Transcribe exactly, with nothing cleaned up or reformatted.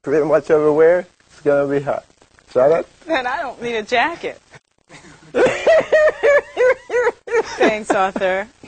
pretty much everywhere, it's going to be hot. Charlotte? Then I don't need a jacket. Thanks, Arthur.